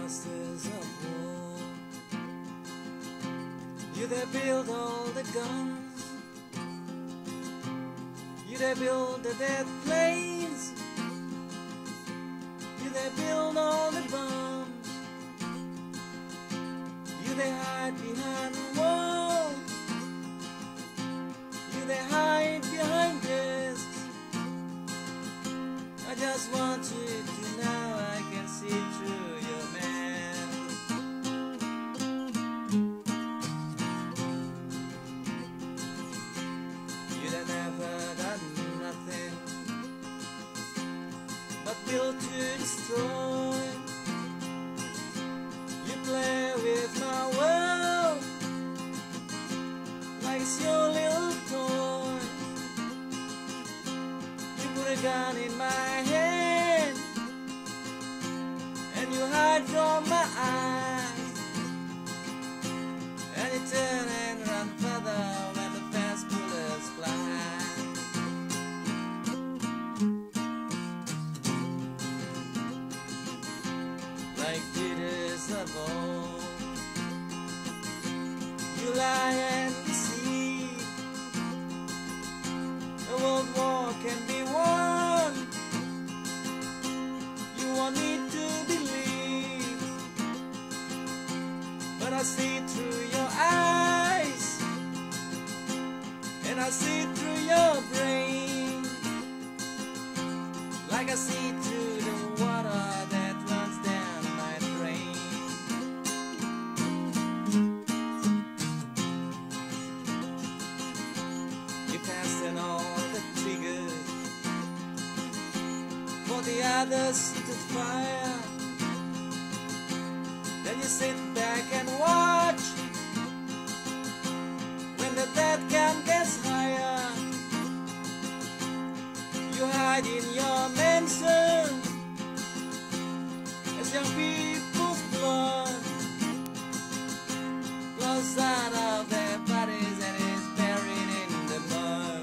masters of war. You that build all the guns, you that build the dead planes, you that build all the bombs, you that hide behind walls, you that hide behind desks. I just want you to know I can see through your mask. You that never done nothing but built to destroy. You play with my world like it's your little toy. You put a gun in my hand and you hide from my eyes, and you turn and run further when the fast bullets fly. Like leaders of old, you lie and deceive. A world war can be won. You want me to believe, but I see through your eyes, and I see through your brain, like I see through the water that runs down my drain. You fasten all the triggers for the others to fire. Then you sit back and watch when the death count gets higher. You hide in your mansion as young people's blood flows out of their bodies and is buried in the mud.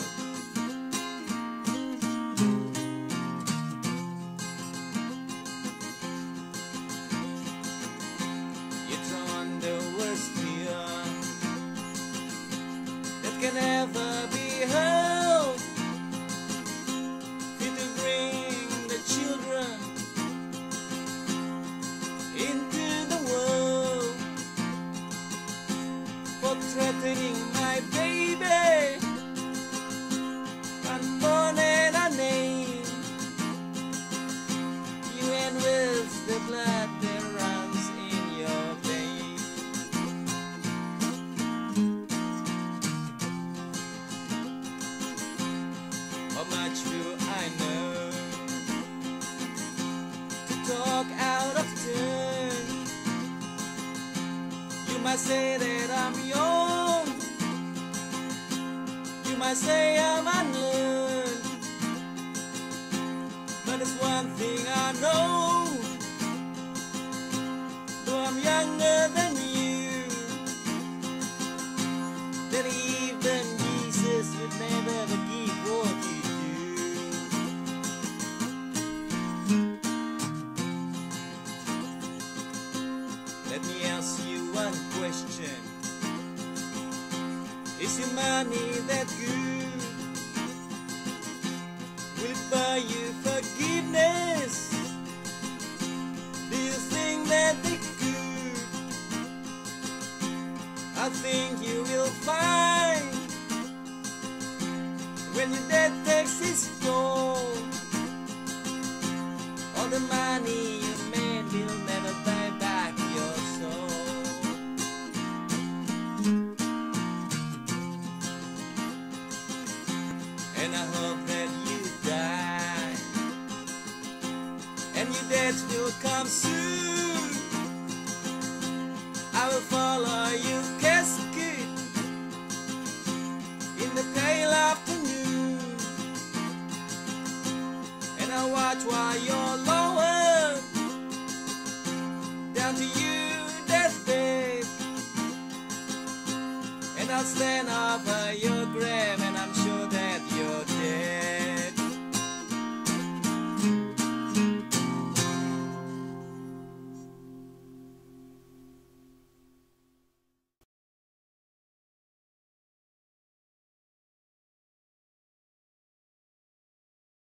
You drawn the worst fear that can ever be held, fit to bring the children into the world, for threatening my baby, unborn and unnamed. You end with the blood that runs in your veins. How much do I know to talk out of turn? You might say that I'm young, you might say I'm unlearned, but there's one thing I know, though I'm younger than you, that even Jesus would never forgive what you do. Let me ask you one question. Is your money that good? Will it buy you forgiveness? Do you think that they could? I think you will find when your death takes its toll, all the money you made will never buy back your soul. And I hope that you die, and your death will come soon. I will follow your casket in the pale afternoon, and I'll watch while you're lowered down to your deathbed, and I'll stand over your grave, and I'm sure that you're dead.